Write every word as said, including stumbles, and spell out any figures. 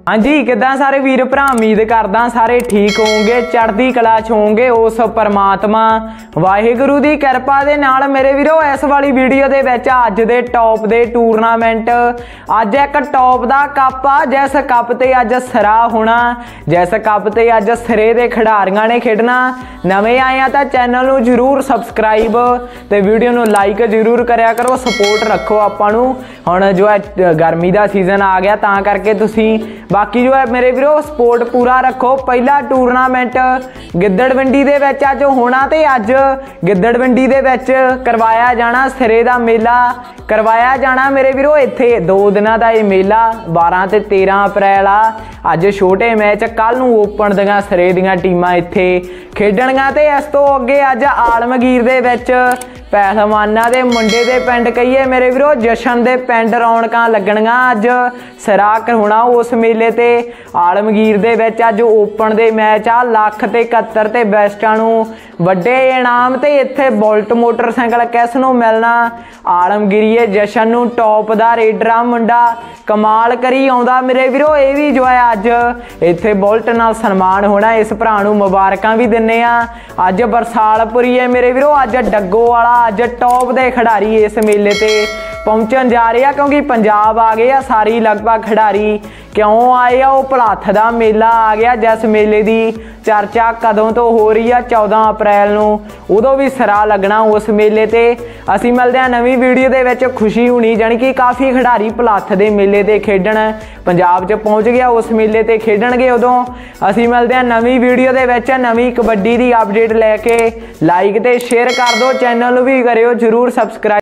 हाँ जी किदा सारे वीर भरा उम्मीद करदा सारे ठीक होंगे चढ़दी कला च होंगे उस परमात्मा वाहिगुरू दी किरपा दे नाल मेरे वीरो इस वाली वीडियो दे विच अज दे टॉप दे टूरनामेंट अज एक टॉप दा कप आ जिस कप ते अज सिरा होना जिस कप ते अज सिरे दे खिडारियां ने खेडना नवे आए आ तां चैनल नूं जरूर सबसक्राइब ते वीडियो नूं लाइक जरूर करया करो सपोर्ट रखो आपां नूं हुण जो है गर्मी दा सीजन आ गया तां करके तुसीं बाकी जो है मेरे वीरो सपोर्ट पूरा रखो। पहला टूरनामेंट गिद्दड़विंडी दे विच अज होना ते अज गिद्दड़विंडी दे विच करवाया जाना सिरे दा मेला करवाया जाना मेरे वीरो इत्थे दो दिनां दा ये मेला बारह ते तेरह अप्रैल आ अज छोटे मैच कल नूं ओपन दियां सिरे दियां टीमां इत्थे खेडणियां ते इस तों अगे अज आलमगीर दे विच पहलवाना दे मुंडे दे पिंड कहिए मेरे वीरो जशन दे पिंड रौनकां लगणियां अज सिरा होना उस मेले ते आलमगीर दे विच अज ओपन दे मैच आ लख ते इकहत्तर ते बेस्टां नूं वड्डे इनाम ते इत्थे बुलट मोटरसाइकिल किस नूं मिलना आलमगीरीए जशन नूं टॉप दा रेडर आ मुंडा कमाल करी आउंदा मेरे वीरो ये भी जो है अज इत्थे बुलट नाल सन्मान होना इस भरा नूं मुबारकां भी दिन्ने आ अज बरसालपुरी है मेरे वीरो अज डग्गो वाला अज टॉप दे खिडारी इस मेले ते पहुंचन जा रहे हैं क्योंकि पंजाब आ गए सारी लगभग खिडारी क्यों आए आ भुलथ दा मेला आ गया जिस मेले की चर्चा कदों तो हो रही है चौदह अप्रैल नूं उदों भी सिरा लगना उस मेले ते असीं मिलदे हां नवीं वीडियो दे विच खुशी होनी जानी कि काफ़ी खिडारी भुलथ दे मेले ते खेडण पंजाब च पहुंच गया उस मेले ते खेडणगे उदों असीं मिलदे हां नवीं वीडियो दे विच नवीं कबड्डी दी अपडेट लैके लाइक ते शेयर कर दो चैनल नूं भी करियो जरूर सबसक्राइब।